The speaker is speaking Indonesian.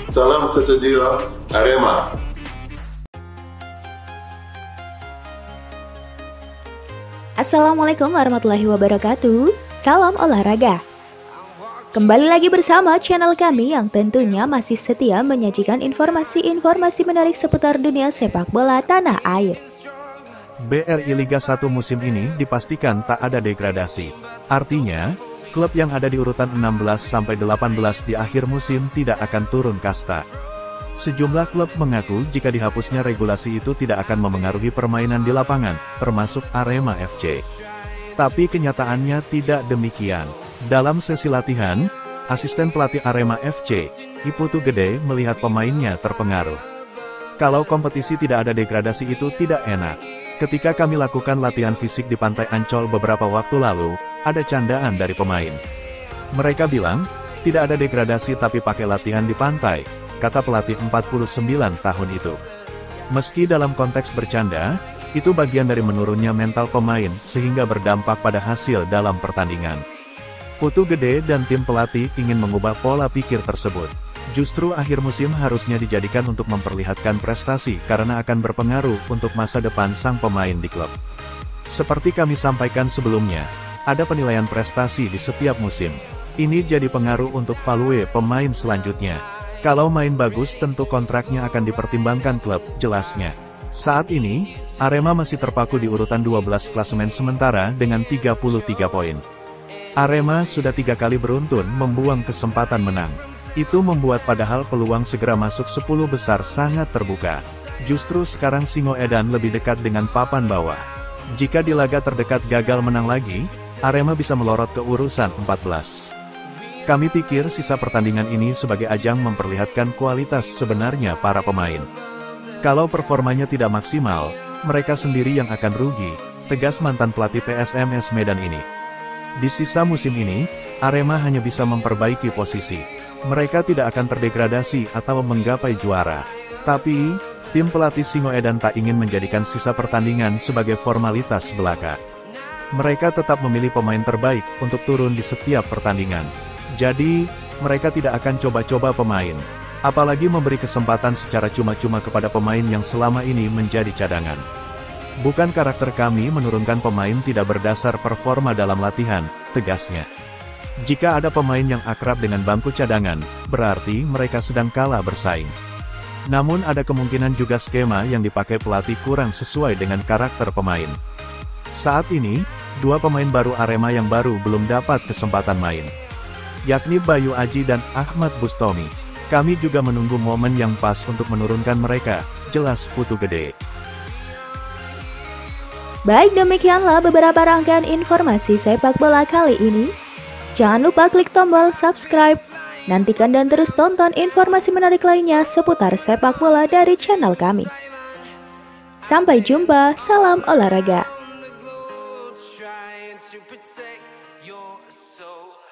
Salam sejahtera, Arema. Assalamualaikum warahmatullahi wabarakatuh. Salam olahraga. Kembali lagi bersama channel kami yang tentunya masih setia menyajikan informasi-informasi menarik seputar dunia sepak bola tanah air. BRI Liga 1 musim ini dipastikan tak ada degradasi. Artinya, klub yang ada di urutan 16-18 di akhir musim tidak akan turun kasta. Sejumlah klub mengaku jika dihapusnya regulasi itu tidak akan memengaruhi permainan di lapangan, termasuk Arema FC. Tapi kenyataannya tidak demikian. Dalam sesi latihan, asisten pelatih Arema FC, Putu Gede, melihat pemainnya terpengaruh. Kalau kompetisi tidak ada degradasi itu tidak enak. Ketika kami lakukan latihan fisik di Pantai Ancol beberapa waktu lalu, ada candaan dari pemain. Mereka bilang, tidak ada degradasi tapi pakai latihan di pantai, kata pelatih 49 tahun itu. Meski dalam konteks bercanda, itu bagian dari menurunnya mental pemain sehingga berdampak pada hasil dalam pertandingan. Putu Gede dan tim pelatih ingin mengubah pola pikir tersebut. Justru akhir musim harusnya dijadikan untuk memperlihatkan prestasi karena akan berpengaruh untuk masa depan sang pemain di klub. Seperti kami sampaikan sebelumnya, ada penilaian prestasi di setiap musim. Ini jadi pengaruh untuk value pemain selanjutnya. Kalau main bagus tentu kontraknya akan dipertimbangkan klub, jelasnya. Saat ini, Arema masih terpaku di urutan 12 klasemen sementara dengan 33 poin. Arema sudah 3 kali beruntun membuang kesempatan menang. Itu membuat padahal peluang segera masuk 10 besar sangat terbuka. Justru sekarang Singoedan lebih dekat dengan papan bawah. Jika di laga terdekat gagal menang lagi, Arema bisa melorot ke urusan 14. Kami pikir sisa pertandingan ini sebagai ajang memperlihatkan kualitas sebenarnya para pemain. Kalau performanya tidak maksimal, mereka sendiri yang akan rugi, tegas mantan pelatih PSMS Medan ini. Di sisa musim ini, Arema hanya bisa memperbaiki posisi. Mereka tidak akan terdegradasi atau menggapai juara. Tapi, tim pelatih Singoedan tak ingin menjadikan sisa pertandingan sebagai formalitas belaka. Mereka tetap memilih pemain terbaik untuk turun di setiap pertandingan. Jadi, mereka tidak akan coba-coba pemain. Apalagi memberi kesempatan secara cuma-cuma kepada pemain yang selama ini menjadi cadangan. Bukan karakter kami menurunkan pemain tidak berdasar performa dalam latihan, tegasnya. Jika ada pemain yang akrab dengan bangku cadangan, berarti mereka sedang kalah bersaing. Namun ada kemungkinan juga skema yang dipakai pelatih kurang sesuai dengan karakter pemain. Saat ini, 2 pemain baru Arema yang baru belum dapat kesempatan main, yakni Bayu Aji dan Ahmad Bustomi. Kami juga menunggu momen yang pas untuk menurunkan mereka, jelas Putu Gede. Baik, demikianlah beberapa rangkaian informasi sepak bola kali ini. Jangan lupa klik tombol subscribe. Nantikan dan terus tonton informasi menarik lainnya seputar sepak bola dari channel kami. Sampai jumpa, salam olahraga.